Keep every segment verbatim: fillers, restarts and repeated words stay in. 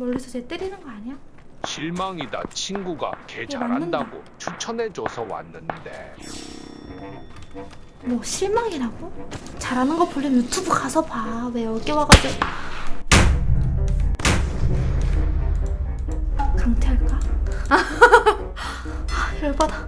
멀리서 쟤 때리는 거 아니야? 실망이다. 친구가 개 잘한다고 추천해줘서 왔는데. 뭐 실망이라고? 잘하는 거 보려면 유튜브 가서 봐. 왜 여기 와가지고 강퇴할까? 아, 열받아.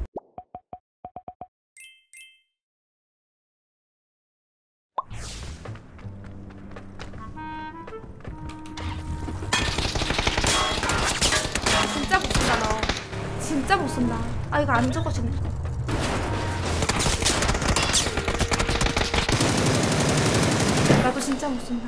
진짜 못 쏜다 너. 진짜 못 쏜다. 아 이거 안 적어지네. 나도 진짜 못 쏜다.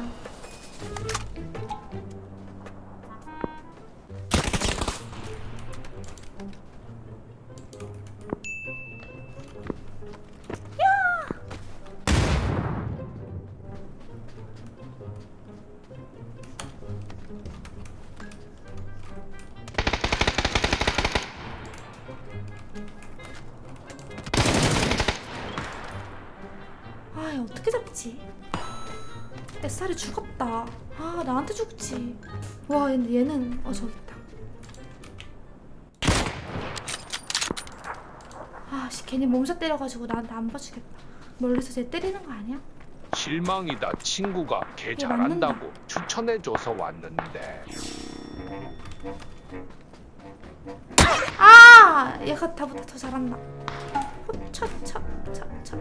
아, 어떻게 잡지? 에스알이 죽었다. 아, 나한테 죽지. 와, 근데 얘는 어 저기 있다. 아, 씨, 괜히 몸샷 때려가지고 나한테 안 봐주겠다. 멀리서 쟤 때리는 거 아니야? 실망이다. 친구가 개 잘한다고 추천해줘서 왔는데. 아! 얘가 나보다 더 잘한다. 차차차차차.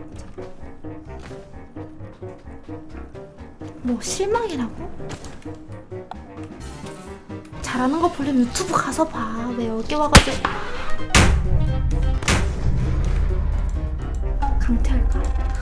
뭐 실망이라고? 잘하는 거 보려면 유튜브 가서 봐. 왜 여기 와가지고 강퇴할까?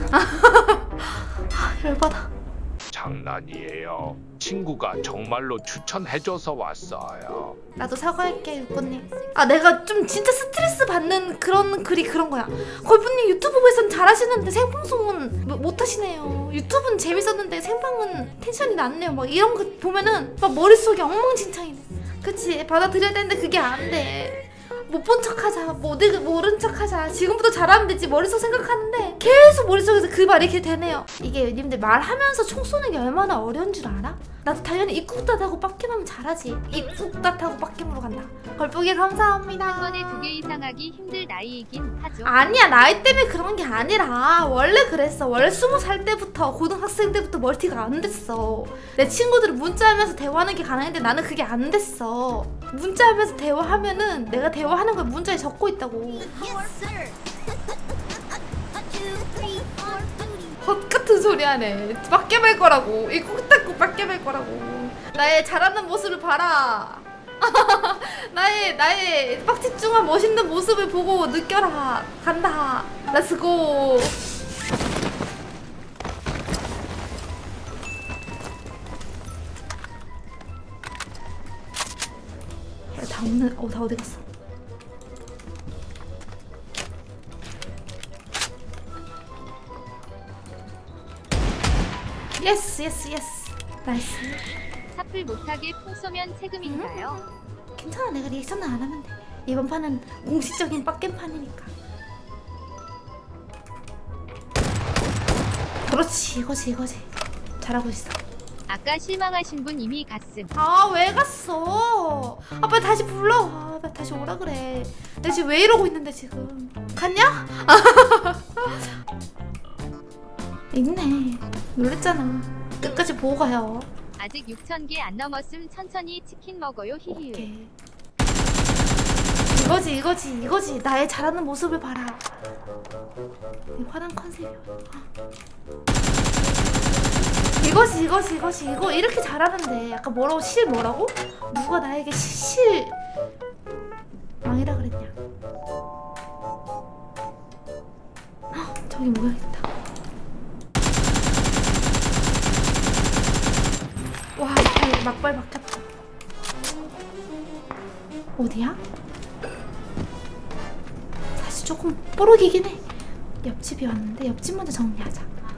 아, 열받아. 장난이에요. 친구가 정말로 추천해줘서 왔어요. 나도 사과할게, 유코님. 아, 내가 좀 진짜 스트레스 받는 그런 글이 그런 거야. 걸프님 유튜브에선 잘하시는데 생방송은 뭐, 못하시네요. 유튜브는 재밌었는데 생방은 텐션이 낮네요. 막 이런 거 보면은 막 머릿속이 엉망진창이네. 그치? 받아들여야 되는데 그게 안 돼. 못 본 척하자, 뭐 내가 모른 척하자, 지금부터 잘하면 되지 머릿속 생각하는데 계속 머릿속에서 그 말이 이렇게 되네요. 이게 님들 말하면서 총 쏘는 게 얼마나 어려운 줄 알아? 나도 당연히 입국닷하고 빡겜하면 잘하지. 입국닷하고 빡겜으로 간다. 걸프기 감사합니다. 한 번에 두 개 이상 하기 힘들 나이이긴 하죠. 아니야, 나이 때문에 그런 게 아니라 원래 그랬어. 원래 스무 살 때부터, 고등학생 때부터 멀티가 안 됐어. 내 친구들은 문자하면서 대화하는 게 가능한데 나는 그게 안 됐어. 문자하면서 대화하면은 내가 대화하는 걸 문자에 적고 있다고. 헛같은 소리 하네. 빡겜할 거라고. 이 꼭 닦고 빡겜할 거라고. 나의 잘하는 모습을 봐라. 나의 나의 빡집중한 멋있는 모습을 보고 느껴라. 간다. 렛츠고. 다 없는. 어, 다 어디 갔어? 예스 예스 예스. 나이스. 사플 못하게 풍 쏘면 세금인가요? 음? 괜찮아, 내가 리액션은 안 하면 돼. 이번 판은 공식적인 빡겜판이니까. 그렇지, 이거지 이거지. 잘하고 있어. 아까 실망하신 분 이미 갔음. 아, 왜 갔어? 아, 빨리 다시 불러. 아, 빨리 다시 오라 그래. 내가 지금 왜 이러고 있는데 지금. 갔냐? 있네. 놀랬잖아. 끝까지 보고 가요. 아직 육천 개 안 넘었음. 천천히 치킨 먹어요. 히히. 오케이. 이거지 이거지 이거지. 나의 잘하는 모습을 봐라. 이 화난 컨셉이야. 이거지 이거지 이거지. 이거 이렇게 잘하는데 약간 뭐라고? 실 뭐라고? 누가 나에게 실 망이라 그랬냐? 헉, 저기 뭐야 있다. 와, 막발 막혔다. 어디야? 사실 조금 뽀록이긴 해. 옆집이 왔는데 옆집 먼저 정리하자.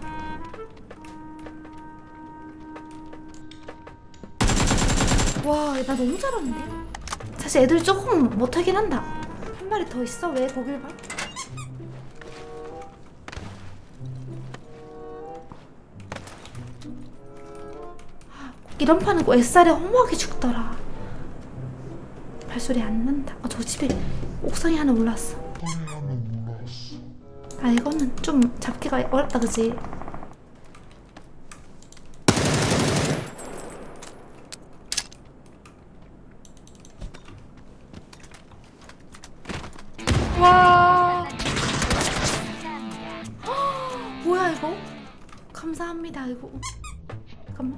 와, 나 너무 잘하는데? 사실 애들 조금 못하긴 한다. 한 마리 더 있어? 왜 거길 봐? 이런 판은 꼭 에스알에 허무하게 죽더라. 발소리 안 난다. 어, 저 집에 옥상에 하나 올라왔어. 아 이거는 좀 잡기가 어렵다 그지? 와 뭐야 이거? 감사합니다 이거. 잠깐만.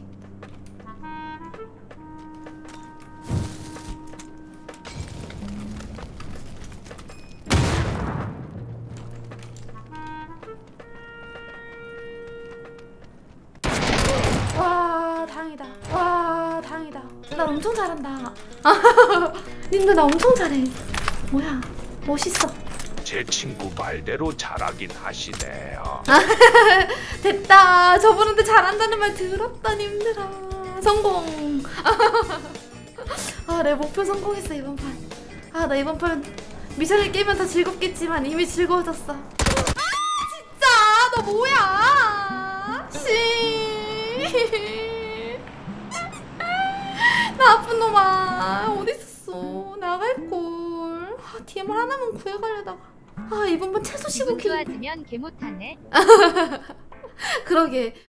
와 다행이다. 와 다행이다. 나 엄청 잘한다. 님들 나 엄청 잘해. 뭐야 멋있어. 제 친구 말대로 잘하긴 하시네요. 됐다. 저분한테 잘한다는 말 들었다 님들아. 성공. 아 내 목표 성공했어 이번 판. 아 나 이번 판 미션을 깨면 더 즐겁겠지만 이미 즐거워졌어. 아 진짜 너 뭐야 씨. 나쁜 놈아 어디 있었어. 나갈걸. 아 디엠알 하나만 구해가려다가. 아 이번 판 최소 기분 십오 킬. 좋아지면 개 못하네. 그러게.